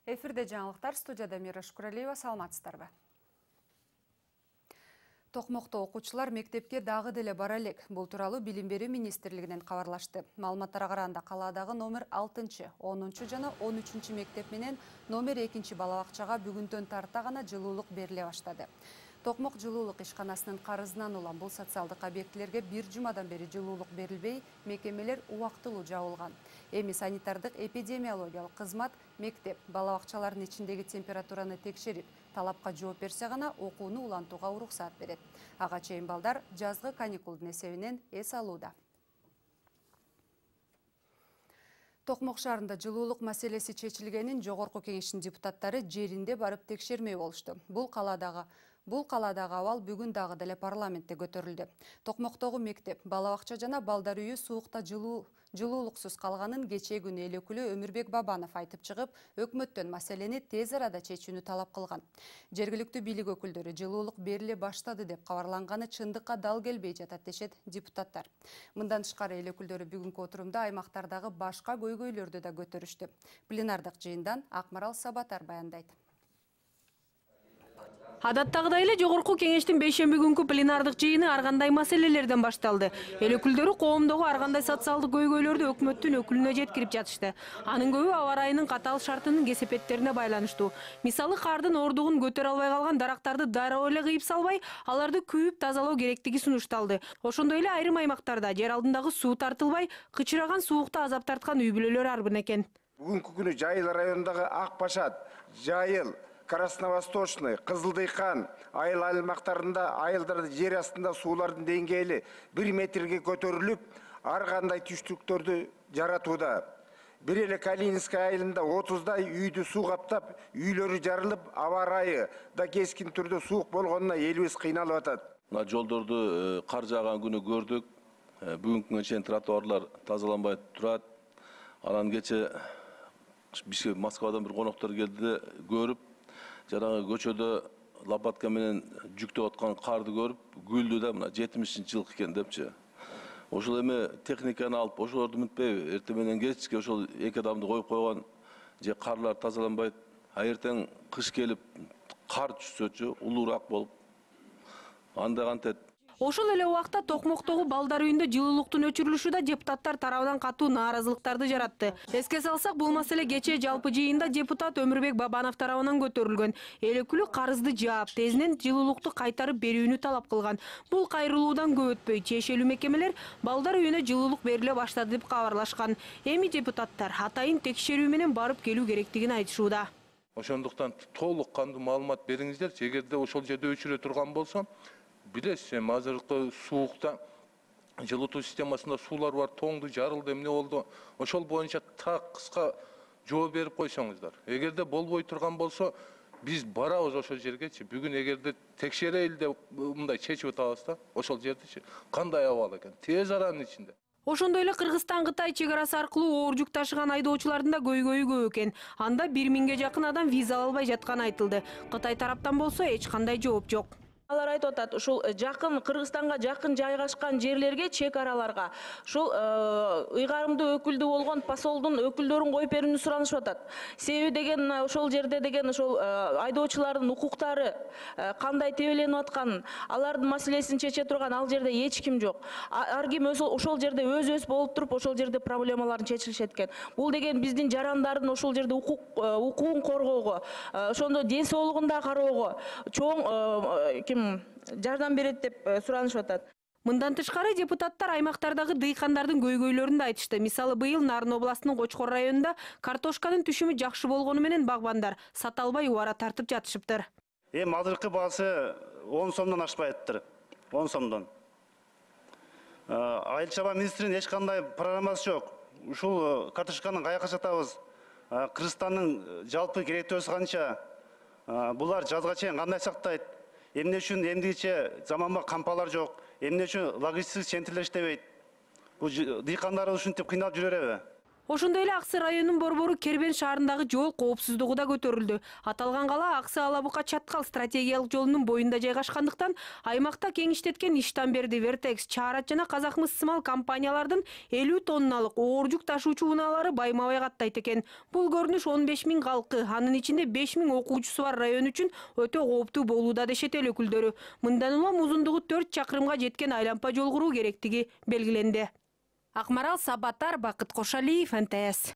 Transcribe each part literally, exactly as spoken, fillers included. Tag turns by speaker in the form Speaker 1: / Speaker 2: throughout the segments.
Speaker 1: Эфирде жаңылыктар, студияда Мира Шукуралиева, саламатсыздарбы? Токмокто окуучулар мектепке дагы деле бара элек. Бул тууралуу Билим берүү министрлигинен кабарлашты. Маалыматтарга караганда калаадагы номер алтынчы, онунчу жана он үчүнчү мектеп менен номер экинчи бала бакчага бүгүндөн тарта гана жылуулук бериле баштады. Токмок жылуулук ишканасынын карызынан улам бул социалдык объектилерге бир жумадан бери жылуулук берилбей, мекемелер убактылуу жабылган. Эми санитардык эпидемиологиялык кызмат мектеп, бала бакчалардын ичиндеги температураны текшерип, талапка жооп берсе гана окууну улантууга уруксат берет. Ага чейин балдар жазгы каникулдун эсебинен эс алууда. Токмок шаарында жылуулук маселеси чечилгенин жогорку кеңештин депутаттары жеринде барып текшермей болушту. Бул калаадагы Бул калаадагы абал бүгүн дагы деле парламентте көтөрүлдү. Токмоктогу мектеп, бала бакча жана балдар үйү суукта жылуу жылуулуксуз калганын кечээ күнү эл өкүлү Өмүрбек Бабанов айтып чыгып, өкмөттөн маселени тез арада чечүүнү талап кылган. Жергиликтүү бийлик өкүлдөрү жылуулук бериле баштады деп кабарланганы чындыкка дал келбей жатат дешет депутаттар. Мындан тышкары эл өкүлдөрү бүгүнкү отурумда аймактардагы башка көйгөйлөрдү да көтөрүштү. Пленардык жыйындан Акмарал Сабатар баяндайт.
Speaker 2: Адаттагыдай эле жогорку кеңештин бейшемби күнкү пленардык жыйыны ар кандай маселелерден башталды. Эл өкүлдөрү коомдогу ар кандай социалдык көйгөйлөрдү өкмөттүн өкүлүнө жеткирип жатышты. Анын көбү аба ырайынын катаал шартынын кесепеттерине байланыштуу. Мисалы, кардын ордугун көтөрө албай калган дарактарды дароо эле кыйып салбай, аларды күйүп тазалоо керектиги сунушталды. Ошондой эле айрым аймактарда жер алдындагы суу тартылбай, кычыраган суукта азап тарткан үй бүлөлөр арбын экен.
Speaker 3: Бүгүнкү күнү Жайыл районундагы Ак Башат, Жайыл, Красновосточный, Кызылдыйкан, айыл аймактарында айылдарды жер астында суулардын деңгээли бир метрге көтөрүлүп, ар кандай түштүктөрдү жаратууда. Бир эле Калининский айылында отуздай үйдү суу каптап, үйлөрү жарылып, аба ырайы да кескин түрдө суук болгонуна элибиз кыйналып атат.
Speaker 4: Мына жолдорду кар жааган күнү көрдүк. Бүгүнкү күнгө чейин тротуарлар тазаланбай турат. Анан кече бизге Москвадан бир коноктор келди, көрүп, жанагы көчөдө лопатка менен жүктөп аткан карды көрүп, күлдү да, мына жетимишинчи жыл экен депчи. Ошол эми техниканы алып, ошолорду мүнтпөйбү, эртең менен кечке ошол эки адамды коюп койгон, же карлар тазаланбайт, а эртең кыш келип, кар түшсөчү, улуураак болуп, анда кантет.
Speaker 2: Ошол эле убакта Токмоктогу балдар үйүндө жылуулуктун өчүрүлүшү да депутаттар тарабынан катуу нааразылыктарды жаратты. Эске салсак, бул маселе кечээ жалпы жыйында депутат Өмүрбек Бабанов тарабынан көтөрүлгөн. Эл өкүлү карызды жаап, тезинен жылуулукту кайтарып берүүнү талап кылган. Бул кайрылуудан көп өтпөй, тиешелүү мекемелер балдар үйүнө жылуулук бериле баштады деп кабарлашкан. Эми депутаттар атайын текшерүү менен барып келүү керектигин айтышууда.
Speaker 5: Ошондуктан толук кандуу маалымат бериңиздерчи, эгерде ошол жерде өчүрө турган болсо, билесиз, эми азыркы суукта жылытуу системасында суулар бар, тоңду, жарылды, эмне болду. Ошол боюнча так кыска жооп берип койсоңуздар. Эгерде болбой турган болсо, биз барабыз ошол жергечи. Бүгүн эгерде текшерейли деп мындай чечип атабыз да, ошол жердечи кандай абал экен? Тез аранын ичинде.
Speaker 2: Ошондой эле Кыргызстан-Кытай чек арасы аркылуу оор жүк ташыган айдоочулардын да көйгөйү көп экен. Анда бир миңге жакын адам виза албай жатканы айтылды. Кытай тараптан болсо эч кандай жооп жок.
Speaker 6: Алар айтып атат, ушул жакын Кыргызстанга жакын жайгашкан жерлерге, чек араларга ушул ыйгарымдуу өкүлдүү болгон посолдун өкүлдөрүн коюп берүүнү суранышып атат. Себеби деген ошол жерде деген ошол айдоочулардын укуктары кандай тебеленип атканын, алардын маселесин чече турган ал жерде эч ким жок. Ар ким ошол жерде өз-өз болуп туруп, ошол жерде проблемаларын чечилишет экен. Бул деген биздин жарандардын ошол жерде укугун коргоого, ошондо ден соолугун да кароого чоң ким жардам берет деп суранышып атат.
Speaker 2: Мындан тышкары депутаттар аймактардагы дыйкандардын көйгөйлөрүн да айтышты. Мисалы, быйыл Нарын областынын Кочкор районунда картошканын түшүмү жакшы болгону менен багбандар сата албай убара тартып жатышыптыр.
Speaker 7: Эми азыркы баасы он сомдон ашпайыптыр. он сомдон. Айыл чабан министринин эч кандай программасы жок. Ушул картошканы каяка сатабыз? Кыргызстандын жалпы керектөөсү канча? Булар жазга чейин кандай сактайт? Эмне үчүн эмдигиче заманбап кампалар жок? Эмне үчүн логистик центрлер иштебейт? Бул дыйкандар ушинтип кыйналып жүрөбү?
Speaker 2: Ошондой эле Аксы районунун Борбору Кербен шаарындагы жол коопсуздугу да көтөрүлдү. Аталган кала Аксы Алабука Чаткал стратегиялык жолунун боюнда жайгашкандыктан аймакта кеңиштеткен иштан берди Вертекс, Чаарат жана Казакмыс сымал компаниялардын элүү тонналык оор жүк ташуучу унаалары байма-бай каттайт экен. Бул көрүнүш он беш миң калкы, анын ичинде беш миң окуучусу бар район үчүн өтө кооптуу болууда дешет эл өкүлдөрү. Мындан улам узундугу төрт чакырымга жеткен айлампа жол куруу керектиги белгиленди. Акмарал Сабатар, Бакыт Кошалиев, эн тэ эс.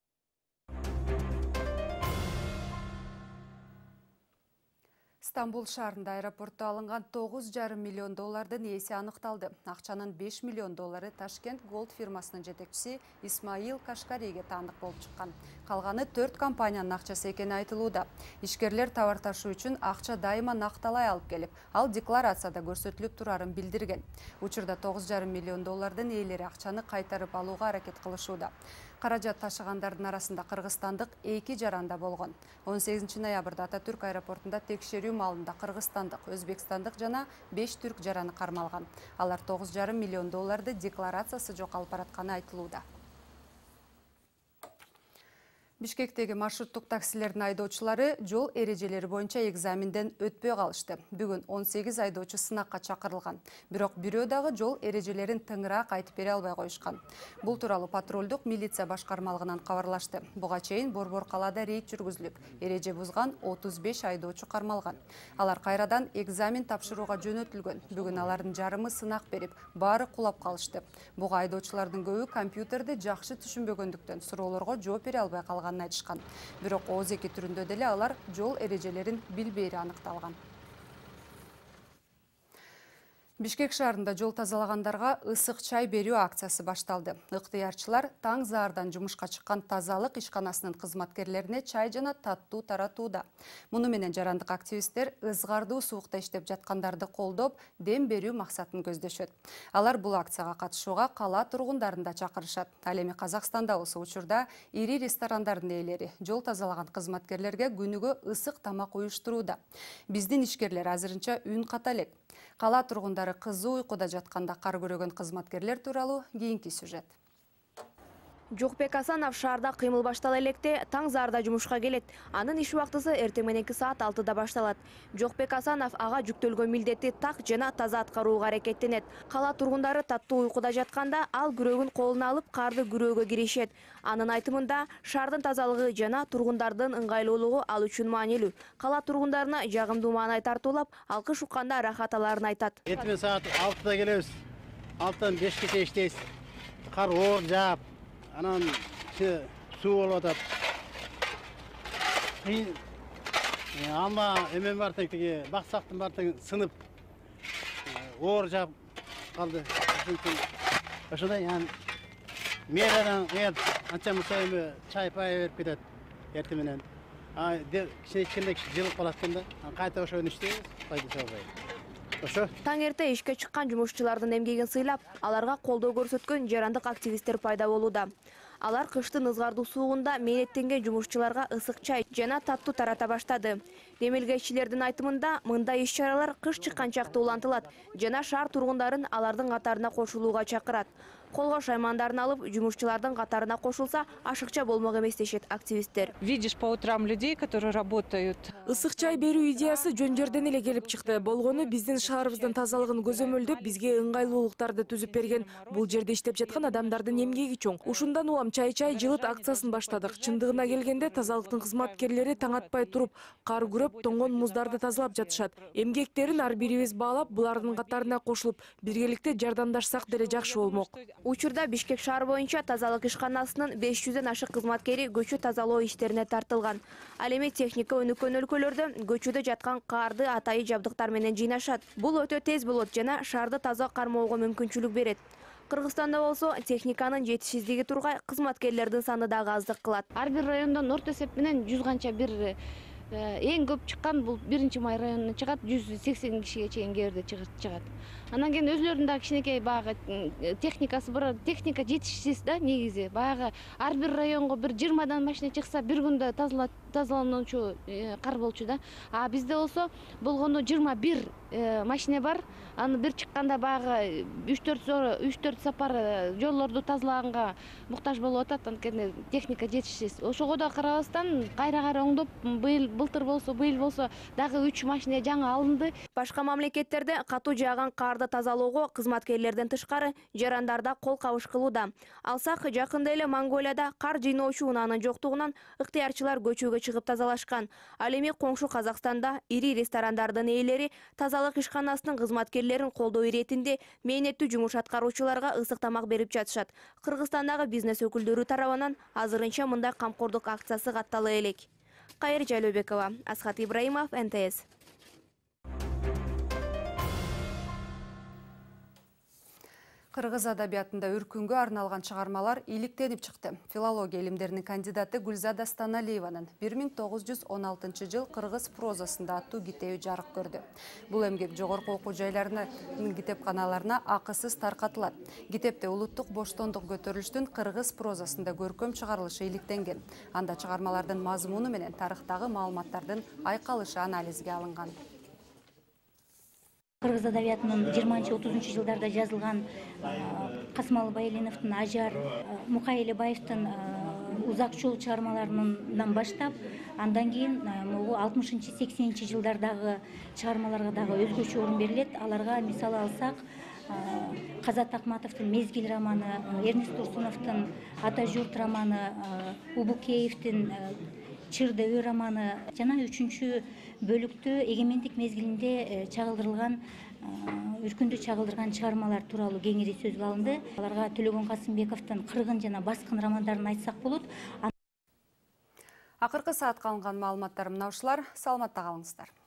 Speaker 1: Стамбул шаарында аэропортто алынган тогуз жарым миллион доллардын ээси аныкталды. Акчанын беш миллион доллары Ташкент Голд фирмасынын жетекчиси Исмаил Кашкариге таандык болуп чыккан. Калганы төрт компаниянын акчасы экени айтылууда. Ишкерлер товар ташуу үчүн акча дайыма накталай алып келип, ал декларацияда көрсөтүлүп турарын билдирген. Учурда тогуз жарым миллион доллардын ээлери акчаны кайтарып алууга аракет кылышууда. Каражат ташыгандардын арасында кыргызстандык эки жаранда болгон. он сегизинчи ноябрда Ататүрк аэропортунда текшерүү маалында кыргызстандык, өзбекстандык жана беш түрк жараны кармалган. Алар тогуз жарым миллион долларды декларациясы жок алып баратканы айтылууда. Бишкектеги маршруттук таксилердин айдоочулары жол эрежелери боюнча экзаменден өтпөй калышты. Бүгүн он сегиз айдоочу сынакка чакырылган. Бирок бирөө дагы жол эрежелерин тыңыраак айтып бере албай коюшкан. Бул тууралуу патрулдук милиция башкармалыгынан кабарлашты. Буга чейин Борбор калаада рейд жүргүзүлүп, эреже бузган отуз беш айдоочу кармалган. Алар кайрадан экзамен тапшырууга жөнөтүлгөн. Бүгүн алардын жарымы сынак берип, баары кулап калышты. Буга айдоочулардын көбү компьютерди жакшы түшүнбөгөндүктөн суроолорго жооп бере албай калган айтышкан. Бирок ооз эки түрүндө деле алар жол эрежелерин билбейри аныкталган. Бишкек шаарында жол тазалагандарга ысык чай берүү акциясы башталды. Ыктыярчылар таң заардан жумушка чыккан тазалык ишканасынын кызматкерлерине чай жана таттуу таратууда. Муну менен жарандык активисттер ызгардуу суукта иштеп жаткандарды колдоп, дем берүү максатын көздөшөт. Алар бул акцияга катышууга кала тургундарын да чакырышат. Ал эми Казакстанда болсо учурда ири ресторандардын ээлери жол тазалаган кызматкерлерге күнүгө ысык тамак уюштурууда. Биздин ишкерлер азырынча үн ката элек. Кала тургундары кызуу уйкуда жатканда кар көрөгөн кызматкерлер тууралуу кийинки сюжет.
Speaker 8: Жокбек Асанов шаарда кыймыл баштала электе таң заарда жумушка келет. Анын иш убактысы эртең мененки саат алтыда башталат. Жокбек Асанов ага жүктөлгөн милдетти так жана таза аткарууга аракеттенет. Кала тургундары таттуу уйкуда жатканда ал күрөгүн колуна алып карды күрөөгө киришет. Анын айтымында шаардын тазалыгы жана тургундардын ыңгайлуулугу ал үчүн маанилүү. Кала тургундарына жагымдуу маанай тартуулап, алкыш укканда рахат аларын айтат.
Speaker 9: Эртең саат алтыда келебиз. алтыдан бешке иштейбиз. Кар оор жаап, анан суу болуп атат. Алма эмен бар тең тиги баксактын бар тең сынып оор жаап калды. Ошондой ян мерадан эт анча мынча эми чай пай берип кетет эртең менен. А кичинекей жылып калат экен да. Кайта ошону иштейбиз, пайдасы болбой. Ошо.
Speaker 8: Таң эрте ишке чыккан жумушчулардын эмгегин сыйлап, аларга колдоо көрсөткөн жарандык активисттер пайда болууда. Алар кыштын ызгардуу суугунда мээнеттенген жумушчуларга ысык чай жана таттуу тарата баштады. Демилгеччилердин айтымында мындай иш-чаралар кыш чыкканчакты улантылат жана шаар тургундарын алардын катарына кошулууга чакырат. Колго шаймандарын алып, жумушчулардын катарына кошулса, ашыкча болмок эмес дешет активисттер.
Speaker 10: Видишь по утрам людей, которые работают.
Speaker 11: Ысык чай берүү идеясы жөн жерден эле келип чыкты. Болгону биздин шаарыбыздын тазалыгын көзөмөлдөп, бизге ыңгайлуулуктарды түзүп берген. Бул жерде иштеп жаткан адамдардын эмгеги чоң. Ушундан улам чай-чай жылыт акциясын баштадык. Чындыгына келгенде тазалыктын кызматкерлери таң атпай туруп, кар күрөп, тоңгон муздарды тазалап жатышат. Эмгектерин ар бирибиз баалап, булардын катарына кошулуп, биргеликте жардамдашсак деле жакшы болмок.
Speaker 8: Учурда Бишкек шаар боюнча тазалык ишканасынын беш жүздөн ашык кызматкери көчө тазалоо иштерине тартылган. Ал эми техника өнүккөн өлкөлөрдө көчөдө жаткан карды атайы жабдыктар менен жыйнашат. Бул өтө тез болот жана шаарды таза кармоого мүмкүнчүлүк берет. Кыргызстанда болсо техниканын жетишсиздиги тургай кызматкерлердин саны дагы аздык кылат.
Speaker 12: Ар бир райондон орто эсеп менен жүз канча бир эң көп чыккан бул биринчи май районунан чыгат, жүз сексен кишиге чейин кээрде чыгат. Анан кийин өзүлөрүнүн дагы кичинекей баягы техникасы бар, техника жетишсиз да негизи. Баягы ар бир районго бир жыйырмадан машина чыкса бир күндө тазалануучу кар болчу да. А бизде болсо болгону жыйырма бир машина бар. Аны бир чыкканда баягы үч төрт сапар жолдорду тазалаганга муктаж болуп атат, анткени техника жетишсиз. Ошого да карабастан кайра-кайра оңдоп, быйыл былтыр болсо, быйыл болсо дагы үч машина жаңы алынды.
Speaker 8: Башка мамлекеттерде катуу жааган карды тазалоого кызматкерлерден тышкары жарандар да кол кабыш кылууда. Алсак, жакында эле Монголияда кар жыйноочу унаанын жоктугунан ыктыярчылар көчөгө чыгып тазалашкан. Ал эми коңшу Казакстанда ири ресторандардын ээлери тазалык ишканасынын кызматкерлерин колдоо иретинде мээнеттүү жумуш аткаруучуларга ысык тамак берип жатышат. Кыргызстандагы бизнес өкүлдөрү тарабынан азырынча мындай камкордук акциясы каттала элек. Кайыр Жалөбекова, Асхат Ибраимов, эн тэ эс.
Speaker 1: Кыргыз адабиятында үркүнгө арналган чыгармалар иликтенип чыкты. Филология илимдеринин кандидаты Гүлзада Станалиеванын бир миң тогуз жүз он алтынчы жыл кыргыз прозасында аттуу китеби жарык көрдү. Бул эмгек жогорку окуу жайларынын китепканаларына акысыз таркатылат. Китепте улуттук боштондук көтөрүлүштүн кыргыз прозасында көркөм чыгарылышы иликтенген. Анда чыгармалардын мазмуну менен тарыхтагы маалыматтардын айкалышы анализге алынган.
Speaker 13: Кыргыз адабиятынын жыйырманчы отузунчу жылдарда жазылган Касымалы Байленовдун Ажар, Мукай Элебаевдин Узак жол чыгармаларынан баштап, андан кийин могу алтымышынчы сексенинчи жылдардагы чыгармаларга дагы өзгөчө орун берилет. Аларга мисалы алсак, Казат Акматовдун Мезгил романы, Эрнест Турсуновдун Ата журт романы, Убукеевдин Чыр дөбө романы жана үчүнчү бөлүктө эгемендик мезгилинде чагылдырылган үркүндү чагылдырган чыгармалар тууралуу кеңири сөзгө алынды. Аларга Төлөгөн Касымбековдун Кыргын жана Баскын романдарын айтсак болот.
Speaker 1: Акыркы саатка алынган маалыматтар мына ушулар. Саламатта калыңыздар.